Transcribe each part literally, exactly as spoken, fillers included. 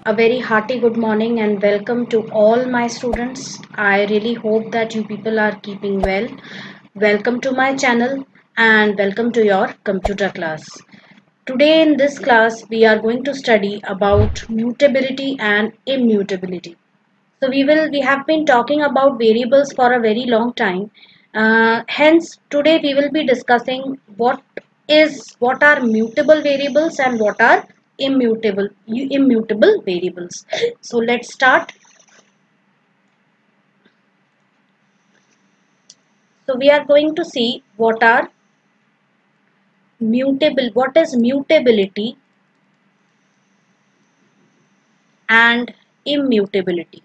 A very hearty good morning and welcome to all my students. I really hope that you people are keeping well. Welcome to my channel and welcome to your computer class. Today in this class we are going to study about mutability and immutability. So we will we have been talking about variables for a very long time. Uh, hence today we will be discussing what is what are mutable variables and what are immutable immutable variables. So let's start. So we are going to see what are mutable what is mutability and immutability.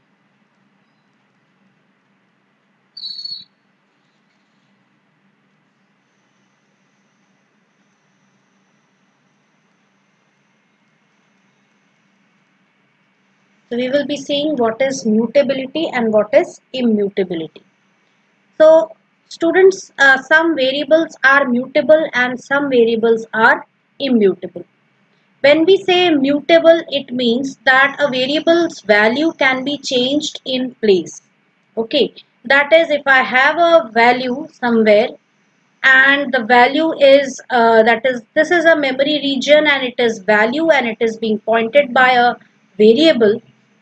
So we will be seeing what is mutability and what is immutability. So students, uh, some variables are mutable and some variables are immutable. When we say mutable, it means that a variable's value can be changed in place. Okay, that is, if I have a value somewhere and the value is uh, that is this is a memory region and it is value and it is being pointed by a variable,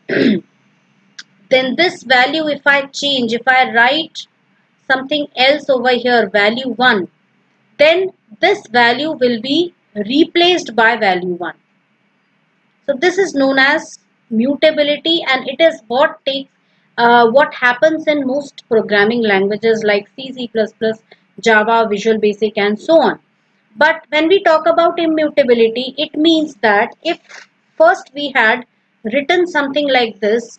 then this value, if I change, if I write something else over here, value one, then this value will be replaced by value one. So this is known as mutability, and it is what takes uh, what happens in most programming languages like C, C plus plus, Java, Visual Basic and so on. But when we talk about immutability, it means that if first we had written something like this,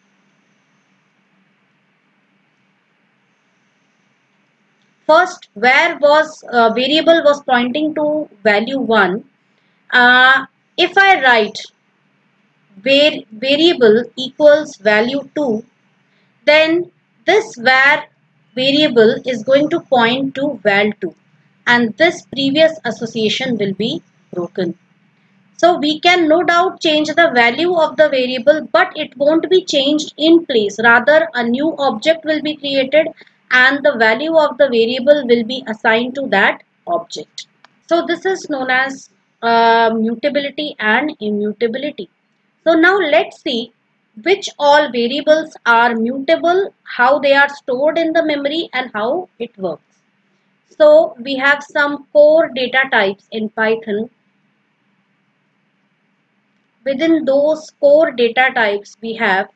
first where was uh, variable was pointing to value one. Uh, if I write var variable equals value two, then this var variable is going to point to val two and this previous association will be broken. So we can no doubt change the value of the variable, but it won't be changed in place. Rather, a new object will be created and the value of the variable will be assigned to that object. So this is known as uh, mutability and immutability. So now let's see which all variables are mutable, how they are stored in the memory and how it works. So we have some core data types in Python. Within those core data types, we have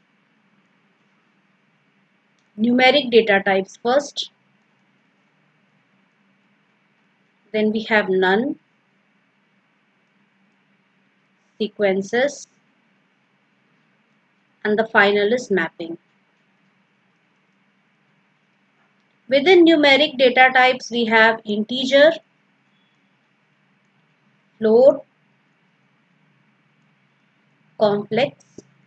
numeric data types first, then we have none, sequences, and the final is mapping. Within numeric data types, we have integer, float, complex,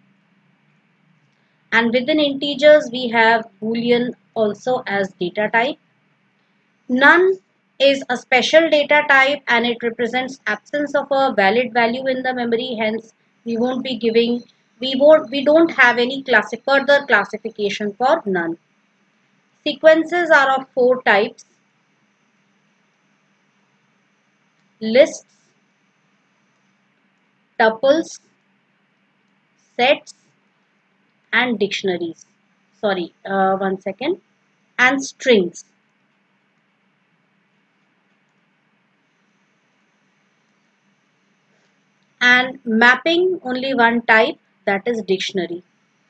and within integers we have boolean also as data type. None is a special data type and it represents absence of a valid value in the memory, hence we won't be giving we won't we don't have any classi further classification for none. Sequences are of four types: lists, tuples, sets and dictionaries. Sorry, uh, one second. And strings. And mapping, only one type, that is dictionary.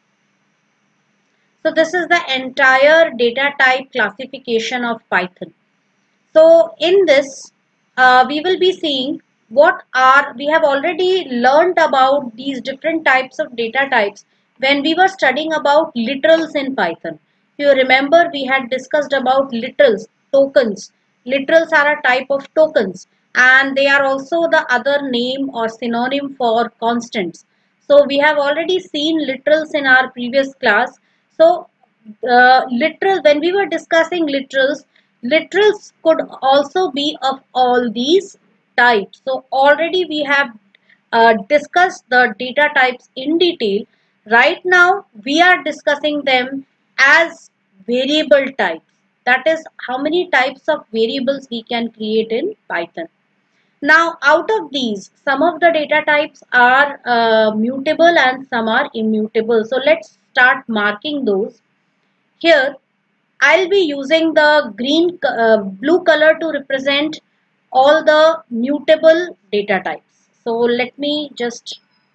So this is the entire data type classification of Python. So in this, uh, we will be seeing what are, we have already learned about these different types of data types when we were studying about literals in Python. If you remember, we had discussed about literals, tokens. Literals are a type of tokens and they are also the other name or synonym for constants. So we have already seen literals in our previous class. So uh, literal, when we were discussing literals, literals could also be of all these types. So already we have uh, discussed the data types in detail. Right now we are discussing them as variable types. That is how many types of variables we can create in Python. Now out of these, some of the data types are uh, mutable and some are immutable. So let's start marking those. Here I'll be using the green uh, blue color to represent all the mutable data types. So let me just,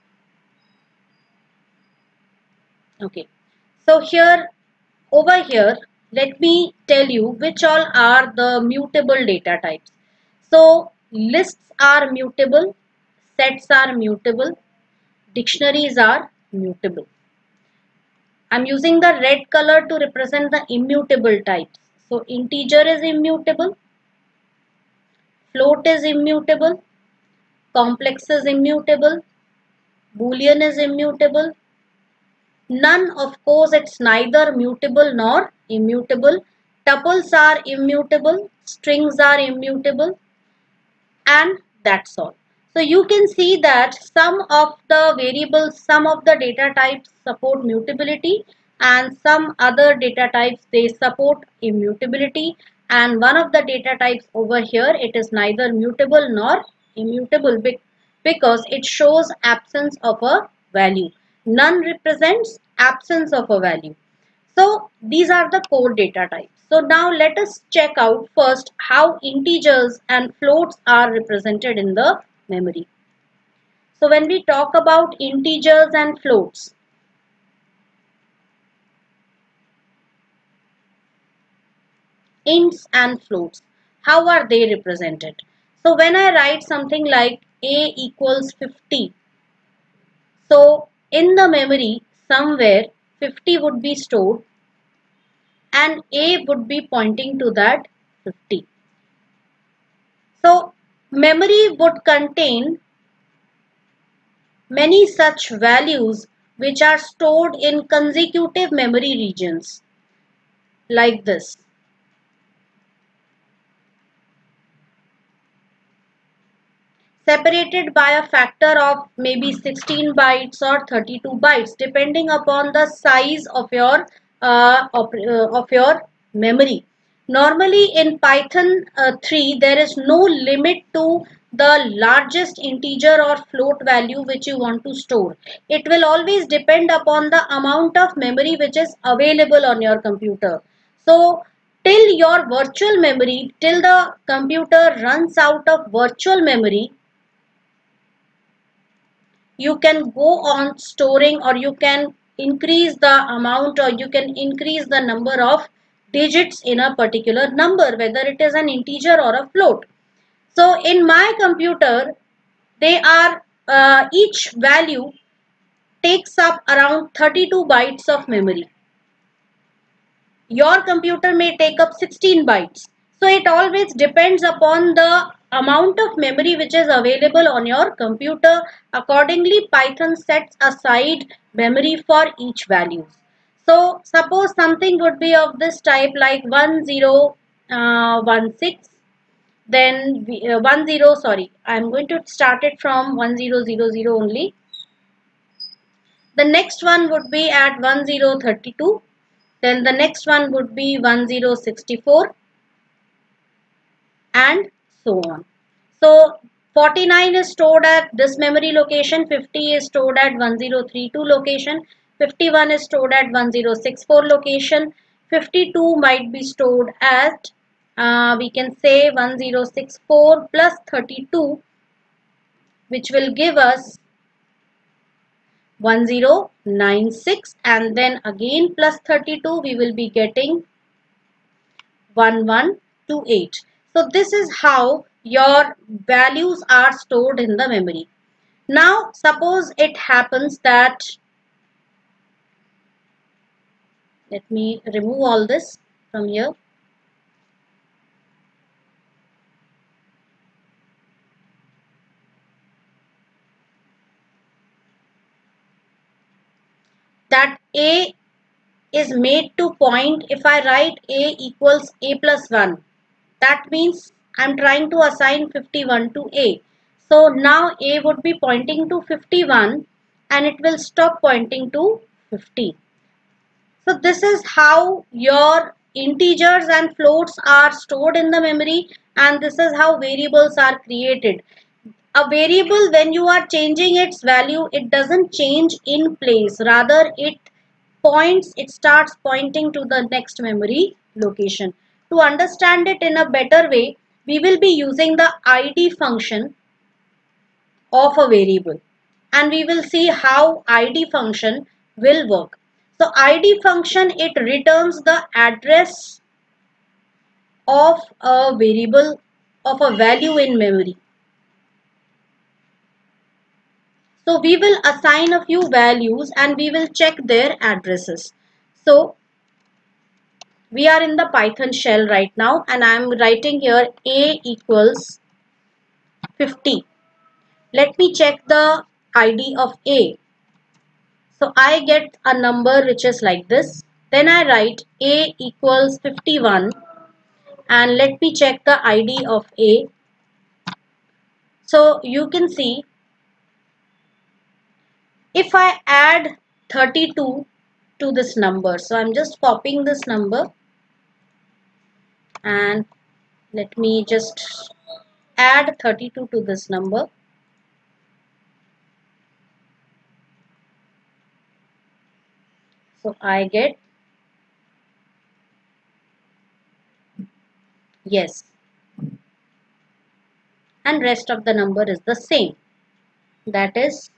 okay. So here, over here, let me tell you which all are the mutable data types. So lists are mutable, sets are mutable, dictionaries are mutable. I'm using the red color to represent the immutable types. So integer is immutable, float is immutable, complex is immutable, boolean is immutable. None, of course, it's neither mutable nor immutable. Tuples are immutable, strings are immutable, and that's all. So you can see that some of the variables, some of the data types support mutability and some other data types they support immutability, and one of the data types over here, it is neither mutable nor immutable because it shows absence of a value. None represents absence of a value. So these are the core data types. So now let us check out first how integers and floats are represented in the memory. So when we talk about integers and floats, ints and floats, how are they represented? So when I write something like a equals fifty, so in the memory somewhere fifty would be stored and a would be pointing to that fifty. So memory would contain many such values which are stored in consecutive memory regions like this. Separated by a factor of maybe sixteen bytes or thirty-two bytes depending upon the size of your uh, of, uh, of your memory. Normally in Python uh, three there is no limit to the largest integer or float value which you want to store. It will always depend upon the amount of memory which is available on your computer. So till your virtual memory, till the computer runs out of virtual memory, you can go on storing, or you can increase the amount, or you can increase the number of digits in a particular number, whether it is an integer or a float. So in my computer, they are uh, each value takes up around thirty-two bytes of memory. Your computer may take up sixteen bytes. So it always depends upon the amount of memory which is available on your computer. Accordingly, Python sets aside memory for each value. So suppose something would be of this type like one zero one six, then we, uh, one zero, sorry, I'm going to start it from one zero zero zero only. The next one would be at one zero three two. Then the next one would be one zero six four and so on. So forty-nine is stored at this memory location, fifty is stored at one zero three two location, fifty-one is stored at one zero six four location, fifty-two might be stored at uh, we can say one zero six four plus thirty-two, which will give us one zero nine six, and then again plus thirty-two we will be getting one one two eight. So this is how your values are stored in the memory. Now suppose it happens that, let me remove all this from here. That a is made to point, if I write a equals a plus one, that means I'm trying to assign fifty-one to a. So now A would be pointing to fifty-one and it will stop pointing to fifty. So this is how your integers and floats are stored in the memory, and this is how variables are created. A variable, when you are changing its value, it doesn't change in place. Rather, it points, it starts pointing to the next memory location. To understand it in a better way, we will be using the I D function of a variable, and we will see how I D function will work. So I D function, it returns the address of a variable, of a value in memory. So we will assign a few values and we will check their addresses. So we are in the Python shell right now, and I am writing here A equals fifty. Let me check the I D of A. So I get a number which is like this. Then I write A equals fifty-one, and let me check the I D of A. So you can see, if I add thirty-two to this number, so I'm just copying this number and let me just add thirty-two to this number. So I get, yes, and rest of the number is the same, that is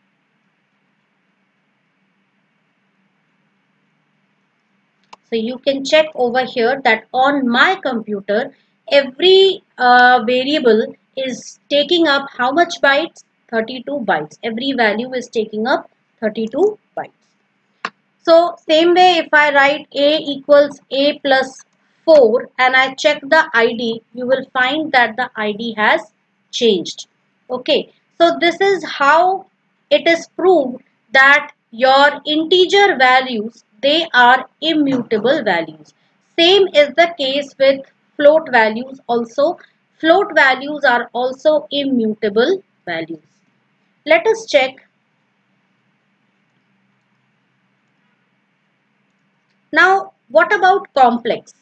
so you can check over here that on my computer every uh, variable is taking up how much bytes? thirty-two bytes. Every value is taking up thirty-two bytes. So same way, if I write A equals A plus four and I check the I D, you will find that the I D has changed. Okay, so this is how it is proved that your integer values, they are immutable values. Same is the case with float values also. Float values are also immutable values. Let us check. Now, what about complex?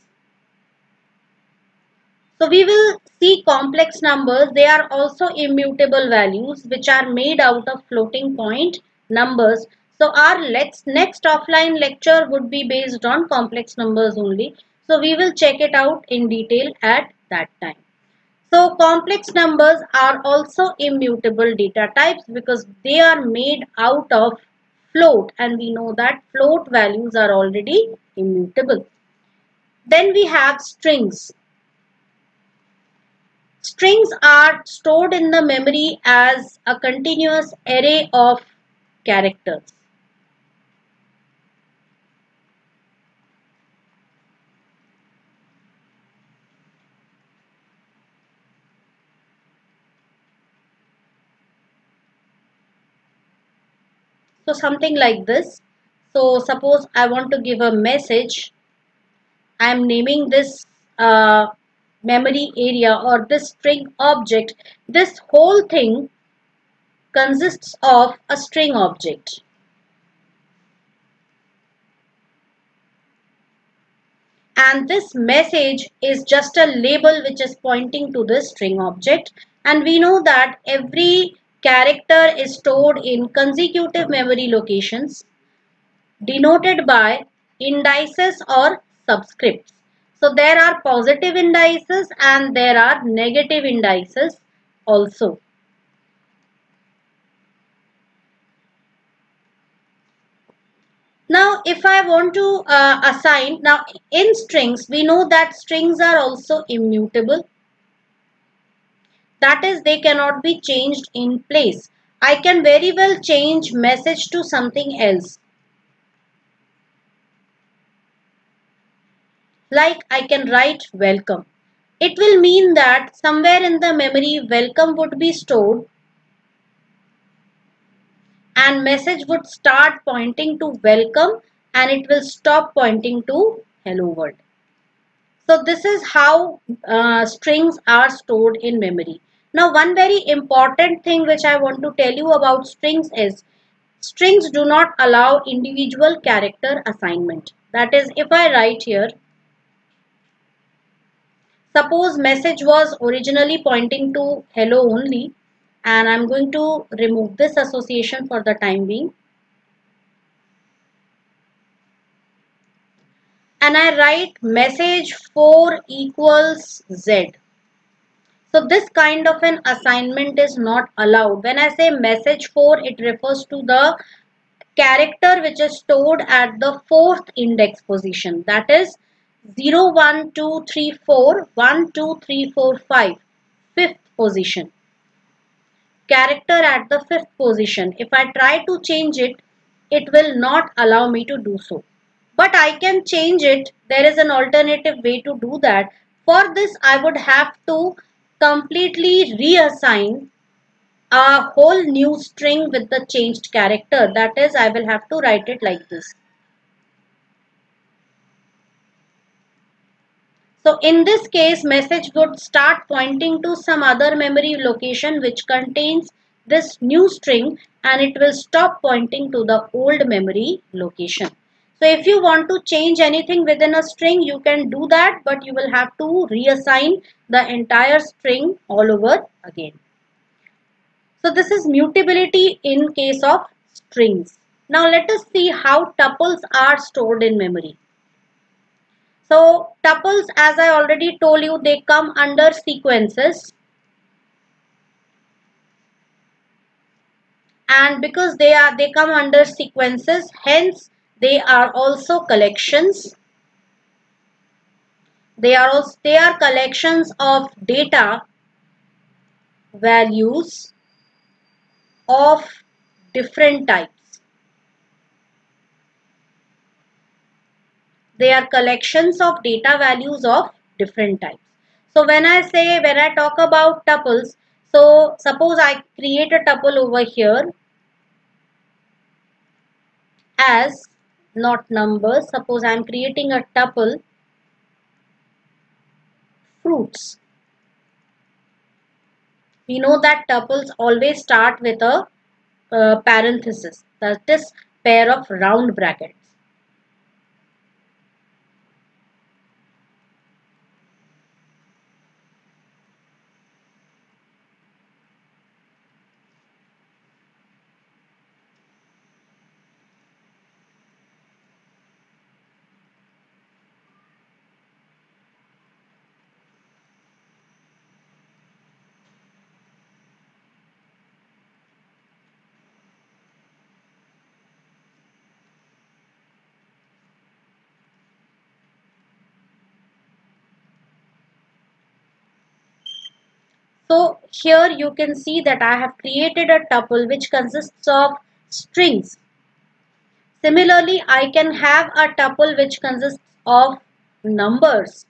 So we will see complex numbers. They are also immutable values which are made out of floating point numbers. So our let's next offline lecture would be based on complex numbers only. So we will check it out in detail at that time. So complex numbers are also immutable data types because they are made out of float, and we know that float values are already immutable. Then we have strings. Strings are stored in the memory as a continuous array of characters. So something like this. So suppose I want to give a message. I am naming this uh, memory area or this string object. This whole thing consists of a string object. And this message is just a label which is pointing to this string object, and we know that every character is stored in consecutive memory locations denoted by indices or subscripts. So there are positive indices and there are negative indices also. Now, if I want to uh, assign, now in strings, we know that strings are also immutable. That is, they cannot be changed in place. I can very well change message to something else. Like I can write welcome. It will mean that somewhere in the memory, welcome would be stored and message would start pointing to welcome and it will stop pointing to hello world. So this is how uh, strings are stored in memory. Now, one very important thing which I want to tell you about strings is strings do not allow individual character assignment. That is, if I write here, suppose message was originally pointing to hello only, and I'm going to remove this association for the time being. And I write message four equals Z. So this kind of an assignment is not allowed. When I say message four, it refers to the character which is stored at the fourth index position. That is zero, one, two, three, four, one, two, three, four, five, fifth position. Character at the fifth position. If I try to change it, it will not allow me to do so. But I can change it. There is an alternative way to do that. For this, I would have to completely reassign a whole new string with the changed character. That is, I will have to write it like this. So in this case, message would start pointing to some other memory location which contains this new string, and it will stop pointing to the old memory location. So if you want to change anything within a string, you can do that, but you will have to reassign the entire string all over again. So this is mutability in case of strings. Now let us see how tuples are stored in memory. So tuples, as I already told you, they come under sequences. And because they are they come under sequences, hence they are also collections. They are also they are collections of data values of different types. They are collections of data values of different types. So when I say, when I talk about tuples, so suppose I create a tuple over here as not numbers. Suppose I am creating a tuple fruits. We know that tuples always start with a uh, parenthesis, that is pair of round brackets. So here you can see that I have created a tuple which consists of strings. Similarly, I can have a tuple which consists of numbers.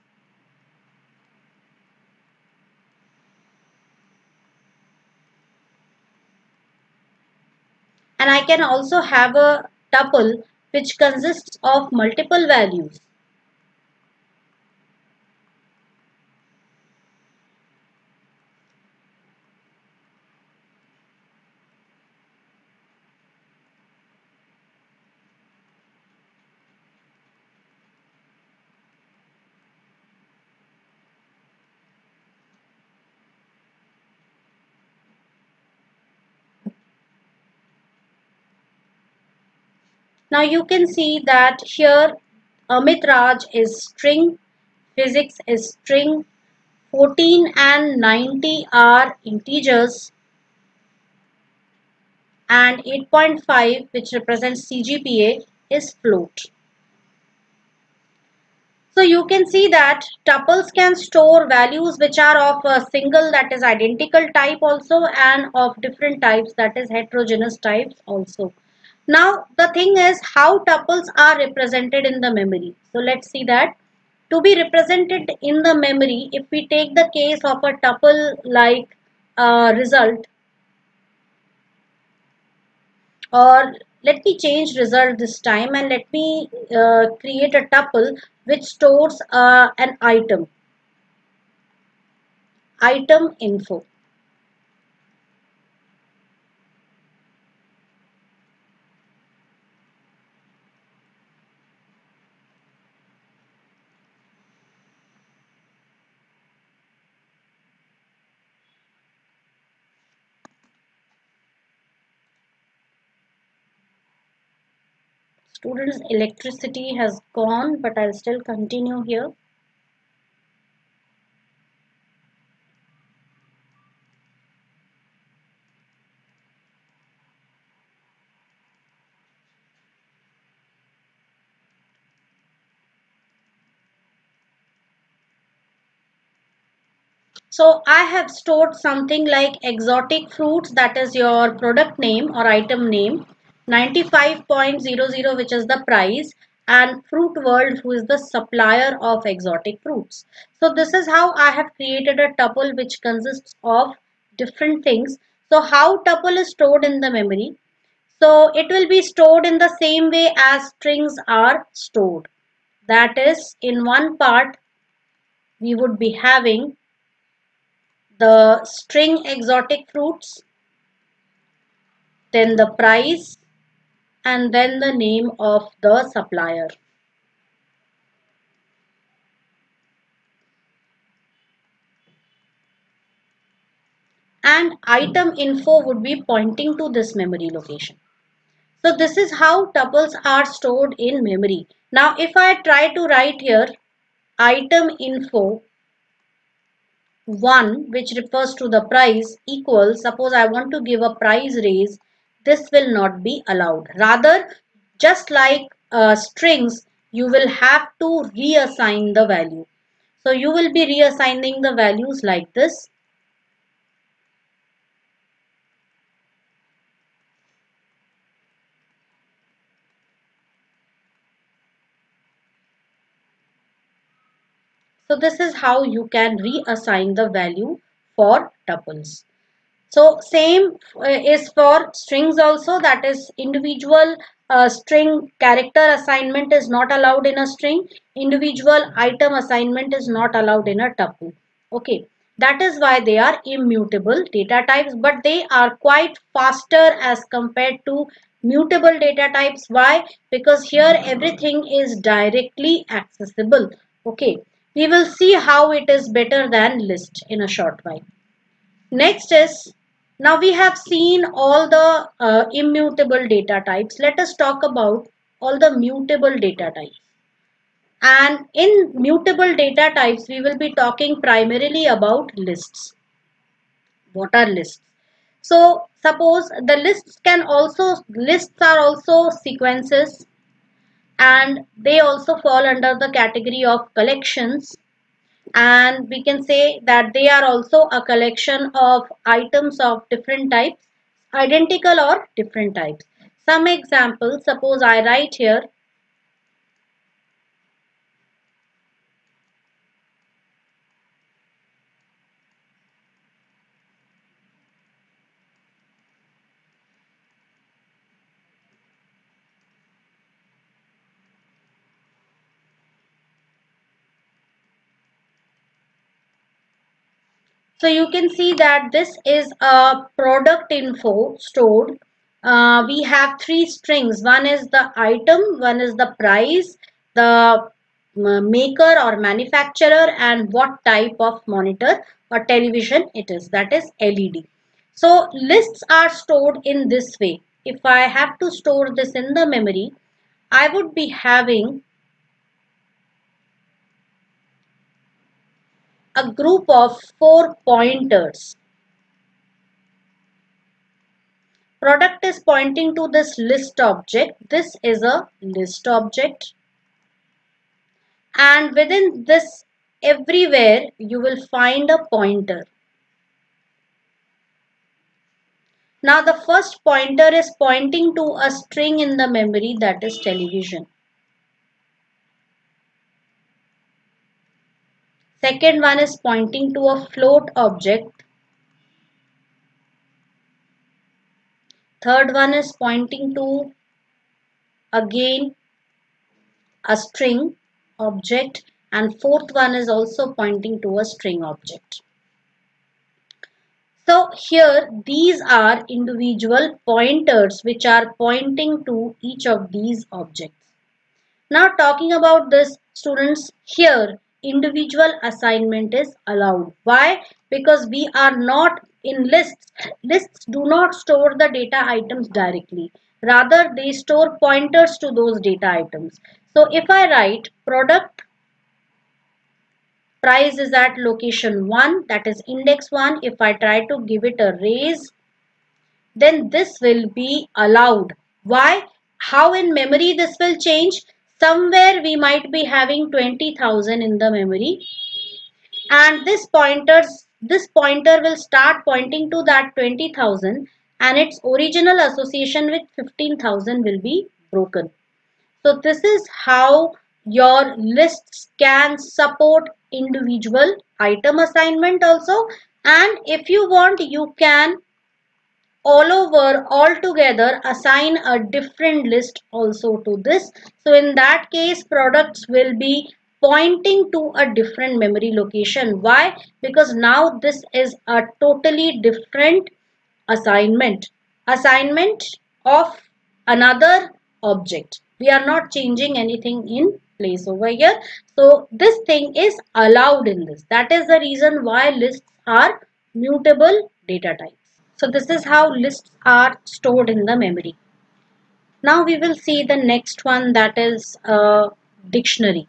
And I can also have a tuple which consists of multiple values. Now you can see that here Amit Raj is string, physics is string, fourteen and ninety are integers, and eight point five, which represents C G P A, is float. So you can see that tuples can store values which are of a single, that is identical type also, and of different types, that is heterogeneous types also. Now the thing is how tuples are represented in the memory. So let's see that. To be represented in the memory, if we take the case of a tuple like uh, result, or let me change result this time, and let me uh, create a tuple which stores uh, an item, item info. Students, electricity has gone, but I'll still continue here. So I have stored something like exotic fruits, that is your product name or item name, ninety-five point zero zero, which is the price, and Fruit World, who is the supplier of exotic fruits. So this is how I have created a tuple which consists of different things. So how tuple is stored in the memory? So it will be stored in the same way as strings are stored. That is, in one part we would be having the string exotic fruits, then the price, and then the name of the supplier. And item info would be pointing to this memory location. So this is how tuples are stored in memory. Now if I try to write here item info one, which refers to the price, equals, suppose I want to give a price raise, this will not be allowed. Rather, just like uh, strings, you will have to reassign the value. So you will be reassigning the values like this. So this is how you can reassign the value for tuples. So same uh, is for strings also, that is individual uh, string character assignment is not allowed in a string, individual item assignment is not allowed in a tuple. Okay, that is why they are immutable data types, but they are quite faster as compared to mutable data types. Why? Because here everything is directly accessible. Okay, we will see how it is better than list in a short while. Next is, now we have seen all the uh, immutable data types. Let us talk about all the mutable data types. And in mutable data types, we will be talking primarily about lists. What are lists? So suppose the lists can also, lists are also sequences, and they also fall under the category of collections, and we can say that they are also a collection of items of different types, identical or different types. Some examples, suppose I write here so you can see that this is a product info stored. Uh, we have three strings. One is the item, one is the price, the uh, maker or manufacturer, and what type of monitor or television it is, that is L E D. So lists are stored in this way. If I have to store this in the memory, I would be having a group of four pointers. Product is pointing to this list object. This is a list object. And within this, everywhere you will find a pointer. Now the first pointer is pointing to a string in the memory, that is television. Second one is pointing to a float object. Third one is pointing to again a string object, and fourth one is also pointing to a string object. So here these are individual pointers which are pointing to each of these objects. Now talking about this, students, here individual assignment is allowed. Why? Because we are not in lists. Lists do not store the data items directly. Rather, they store pointers to those data items. So if I write product price is at location one, that is index one, if I try to give it a raise, then this will be allowed. Why? How in memory this will change? Somewhere we might be having twenty thousand in the memory, and this pointers this pointer will start pointing to that twenty thousand, and its original association with fifteen thousand will be broken. So this is how your lists can support individual item assignment also, and if you want you can all over all together assign a different list also to this. So in that case products will be pointing to a different memory location. Why? Because now this is a totally different assignment assignment of another object. We are not changing anything in place over here. So this thing is allowed in this. That is the reason why lists are mutable data types. So this is how lists are stored in the memory. Now we will see the next one, that is a dictionary.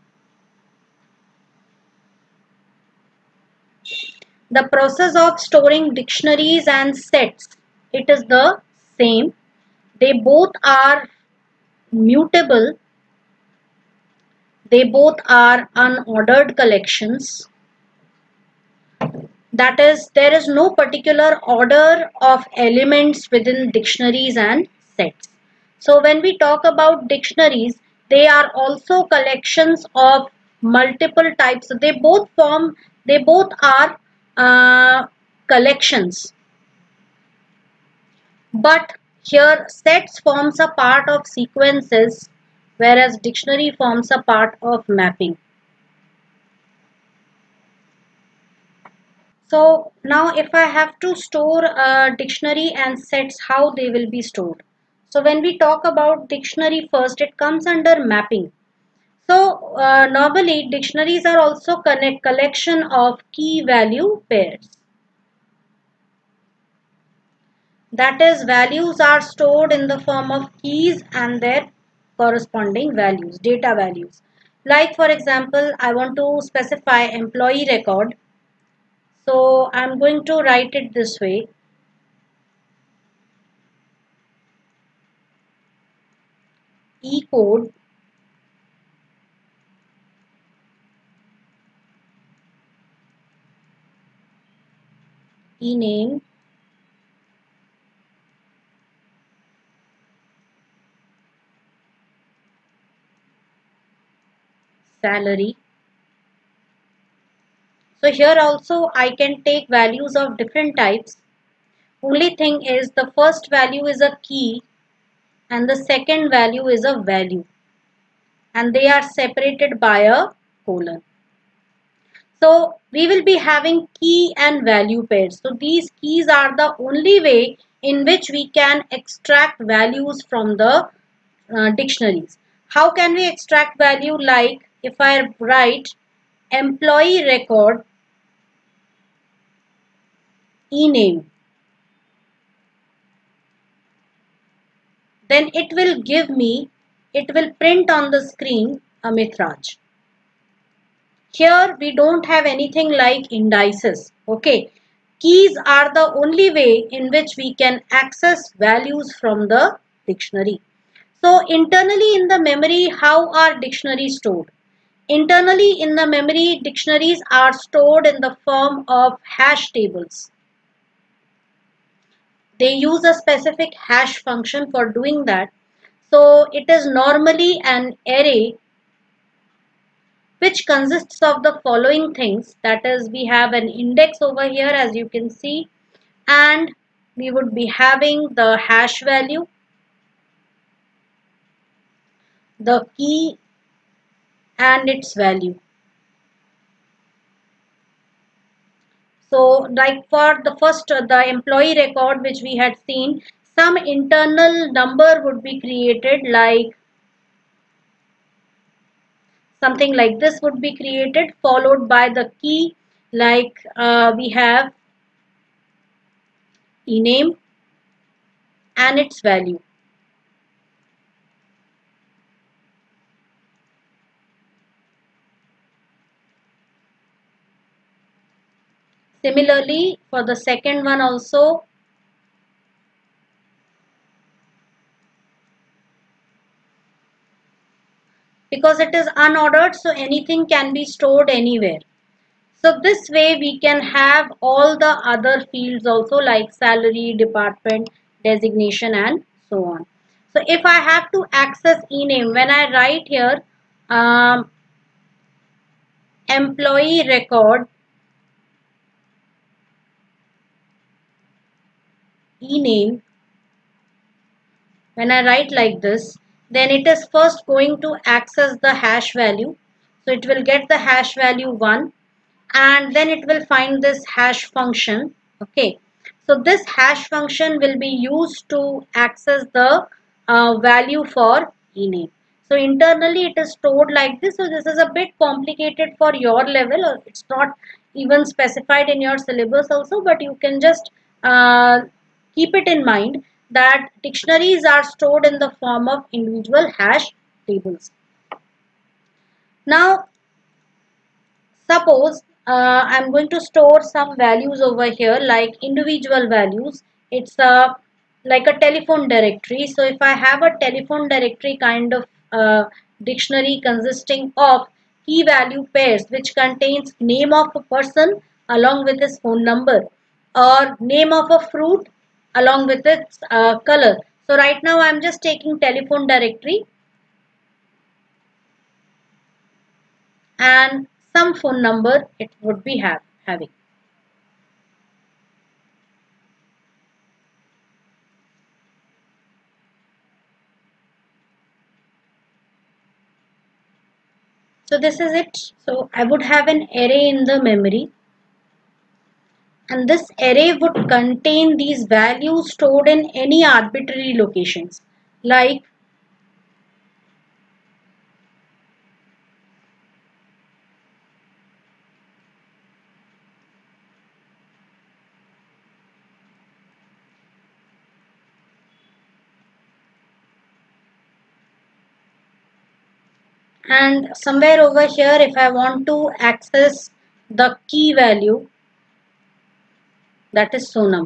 The process of storing dictionaries and sets, it is the same. They both are mutable. They both are unordered collections. That is, there is no particular order of elements within dictionaries and sets. So when we talk about dictionaries, they are also collections of multiple types. So they both form, they both are uh, collections. But here sets forms a part of sequences, whereas dictionary forms a part of mapping. So now if I have to store a dictionary and sets, how they will be stored. So when we talk about dictionary first, it comes under mapping. So uh, normally dictionaries are also connect collection of key value pairs. That is, values are stored in the form of keys and their corresponding values, data values. Like for example, I want to specify employee record. So I'm going to write it this way. E code e name salary. So here also I can take values of different types. Only thing is the first value is a key and the second value is a value, and they are separated by a colon. So we will be having key and value pairs. So these keys are the only way in which we can extract values from the uh, dictionaries. How can we extract value? Like if I write employee record e-name, then it will give me, it will print on the screen Amit Raj. Here we don't have anything like indices. Okay, keys are the only way in which we can access values from the dictionary. So internally in the memory, how are dictionaries stored? Internally in the memory, dictionaries are stored in the form of hash tables. They use a specific hash function for doing that. So it is normally an array which consists of the following things. That is, we have an index over here as you can see, and we would be having the hash value, the key and its value. So like for the first, uh, the employee record which we had seen, some internal number would be created, like something like this would be created, followed by the key, like uh, we have ename and its value. Similarly, for the second one also, because it is unordered, so anything can be stored anywhere. So this way we can have all the other fields also, like salary, department, designation, and so on. So if I have to access ename, when I write here um, employee record ename, when I write like this, then it is first going to access the hash value. So it will get the hash value one, and then it will find this hash function. Okay, so this hash function will be used to access the uh, value for ename. So internally it is stored like this. So this is a bit complicated for your level, or it's not even specified in your syllabus also, but you can just uh, keep it in mind that dictionaries are stored in the form of individual hash tables. Now suppose uh, I'm going to store some values over here, like individual values. It's a like a telephone directory. So if I have a telephone directory kind of uh, dictionary consisting of key value pairs, which contains name of a person along with his phone number, or name of a fruit along with its uh, color. So right now I'm just taking telephone directory and some phone number it would be have having. So this is it. So I would have an array in the memory, and this array would contain these values stored in any arbitrary locations, like and somewhere over here if I want to access the key value, that is Sonam.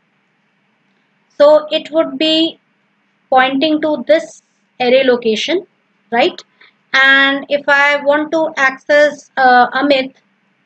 So it would be pointing to this array location, right? And if I want to access uh, Amit,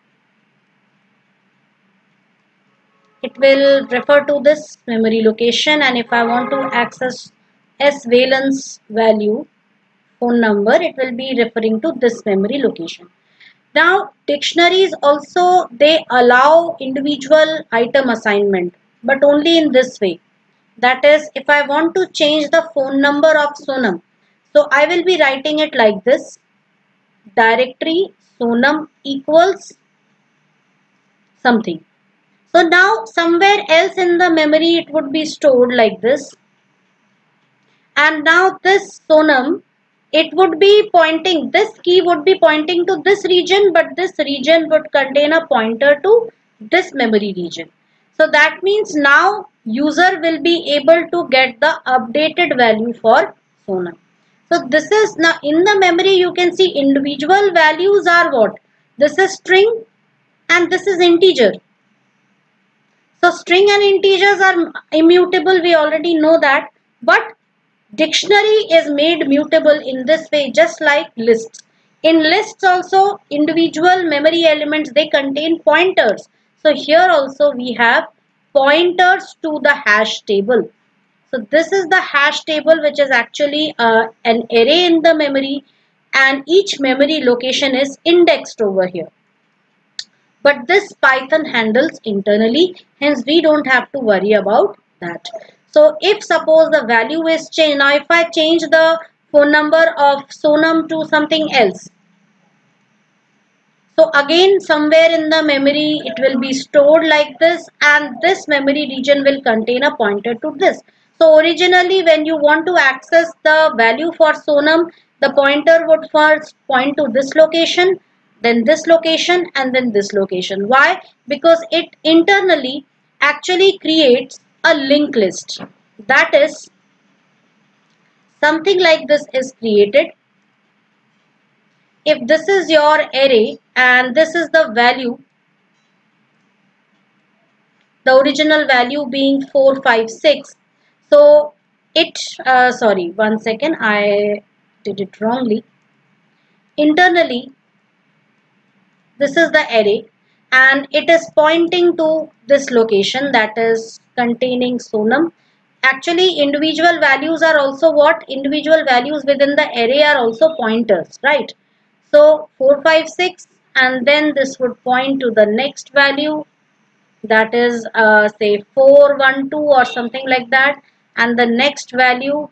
it will refer to this memory location, and if I want to access S valence value phone number, it will be referring to this memory location. Now dictionaries also, they allow individual item assignment, but only in this way. That is, if I want to change the phone number of Sonam, so I will be writing it like this: directory Sonam equals something. So now somewhere else in the memory it would be stored like this, and now this Sonam, it would be pointing, this key would be pointing to this region, but this region would contain a pointer to this memory region. So that means now user will be able to get the updated value for Sonam. So this is now in the memory, you can see individual values are what? This is string and this is integer. So string and integers are immutable, we already know that, but dictionary is made mutable in this way, just like lists. In lists also, individual memory elements, they contain pointers. So here also we have pointers to the hash table. So this is the hash table, which is actually uh, an array in the memory, and each memory location is indexed over here. But this Python handles internally, hence we don't have to worry about that. So if suppose the value is changed, now if I change the phone number of Sonam to something else, so again somewhere in the memory it will be stored like this, and this memory region will contain a pointer to this. So originally when you want to access the value for Sonam, the pointer would first point to this location, then this location, and then this location. Why? Because it internally actually creates a linked list. That is, something like this is created. If this is your array and this is the value, the original value being four five six. So it uh, sorry, one second, I did it wrongly. Internally, this is the array and it is pointing to this location, that is containing Sonam. Actually, individual values are also what? Individual values within the array are also pointers, right? So four five six, and then this would point to the next value, that is uh, say four one two or something like that, and the next value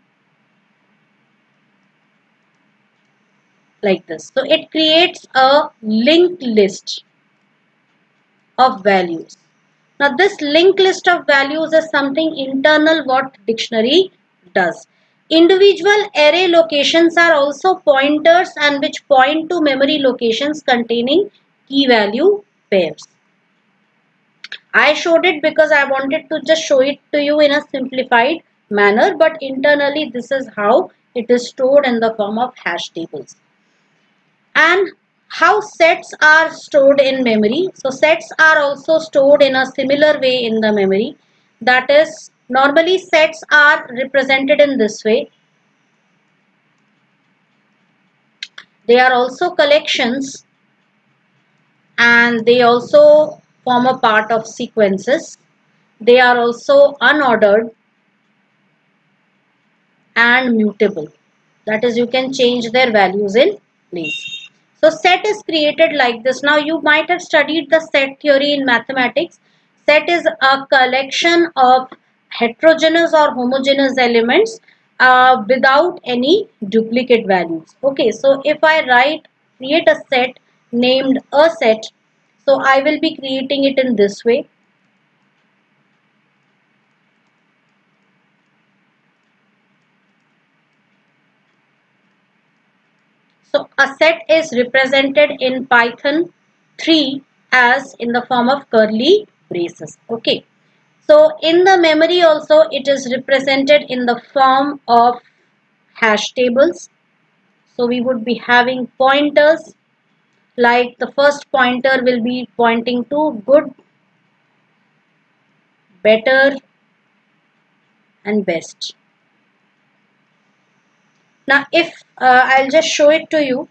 like this. So it creates a linked list of values. Now this linked list of values is something internal what dictionary does. Individual array locations are also pointers and which point to memory locations containing key value pairs. I showed it because I wanted to just show it to you in a simplified manner, but internally this is how it is stored in the form of hash tables. And how sets are stored in memory? So sets are also stored in a similar way in the memory. That is, normally sets are represented in this way. They are also collections and they also form a part of sequences. They are also unordered and mutable. That is, you can change their values in place. So set is created like this. Now you might have studied the set theory in mathematics. Set is a collection of heterogeneous or homogeneous elements uh, without any duplicate values. Okay, so if I write, create a set named a set, so I will be creating it in this way. So a set is represented in Python three as in the form of curly braces. Okay. So in the memory also it is represented in the form of hash tables. So we would be having pointers, like the first pointer will be pointing to good, better and best. Now if uh, I'll just show it to you.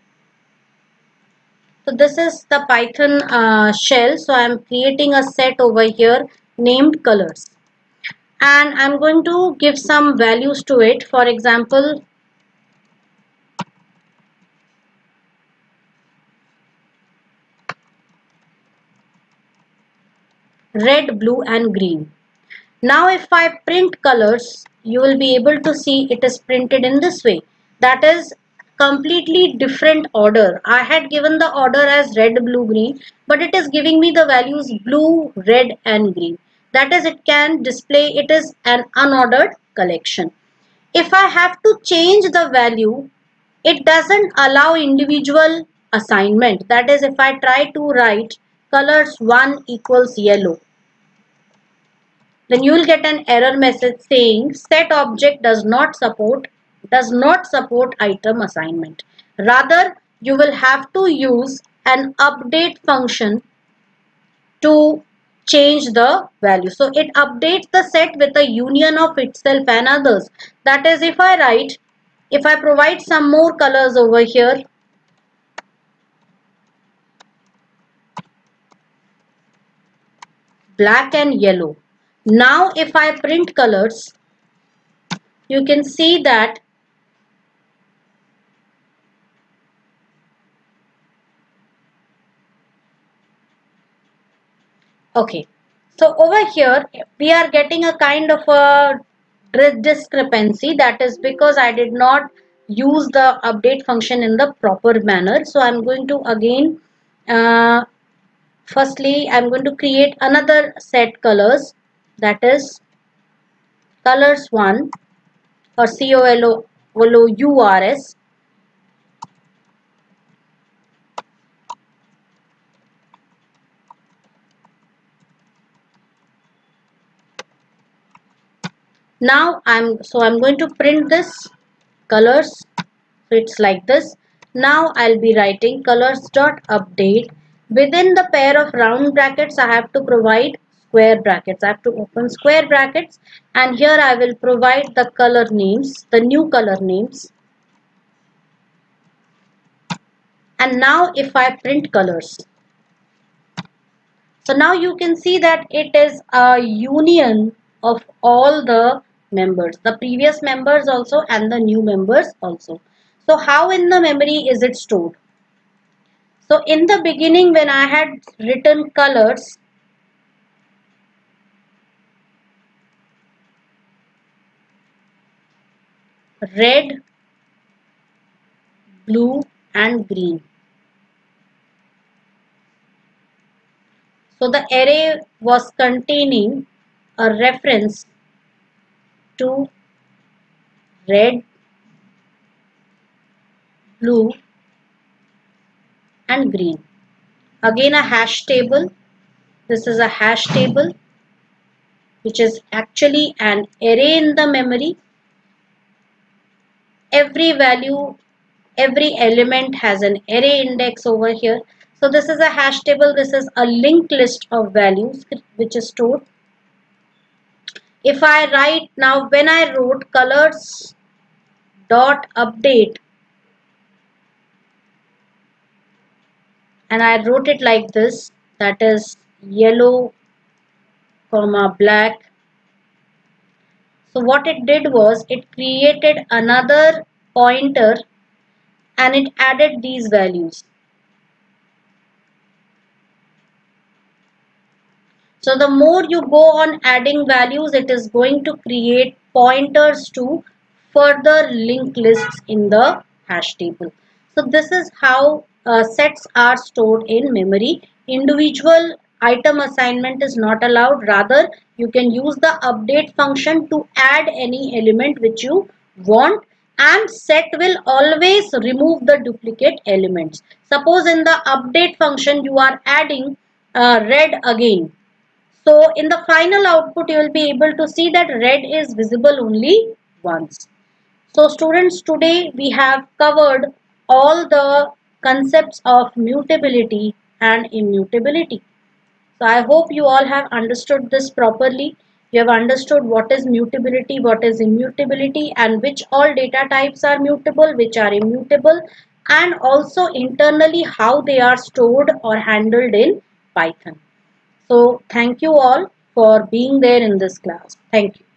So this is the Python uh, shell. So I am creating a set over here named colors. And I'm going to give some values to it. For example, red, blue and green. Now if I print colors, you will be able to see it is printed in this way. That is completely different order. I had given the order as red, blue, green, but it is giving me the values blue, red and green. That is, it can display, it is an unordered collection. If I have to change the value, it doesn't allow individual assignment. That is, if I try to write colors one equals yellow, then you will get an error message saying set object does not support does not support item assignment. Rather, you will have to use an update function to change the value. So it updates the set with a union of itself and others. That is, if I write, if I provide some more colors over here, black and yellow. Now if I print colors, you can see that okay, so over here we are getting a kind of a discrepancy. That is because I did not use the update function in the proper manner. So I'm going to again uh, firstly I'm going to create another set colors, that is colors one or C O L O U R S. Now I'm so I'm going to print this colors. So it's like this. Now I'll be writing colors dot update. Within the pair of round brackets I have to provide square brackets. I have to open square brackets, and here I will provide the color names, the new color names. And now if I print colors, so now you can see that it is a union of all the members, the previous members also and the new members also. So how in the memory is it stored? So in the beginning, when I had written colors, red, blue and green. So the array was containing a reference to red, blue and green. Again a hash table. This is a hash table which is actually an array in the memory. Every value, every element has an array index over here. So this is a hash table. This is a linked list of values which is stored. If I write now, when I wrote colors dot update, and I wrote it like this, that is yellow comma black. So what it did was it created another pointer and it added these values. So the more you go on adding values, it is going to create pointers to further linked lists in the hash table. So this is how uh, sets are stored in memory. Individual item assignment is not allowed. Rather, you can use the update function to add any element which you want, and set will always remove the duplicate elements. Suppose in the update function you are adding uh, red again. So in the final output, you will be able to see that red is visible only once. So students, today we have covered all the concepts of mutability and immutability. So I hope you all have understood this properly. You have understood what is mutability, what is immutability, and which all data types are mutable, which are immutable, and also internally how they are stored or handled in Python. So thank you all for being there in this class. Thank you.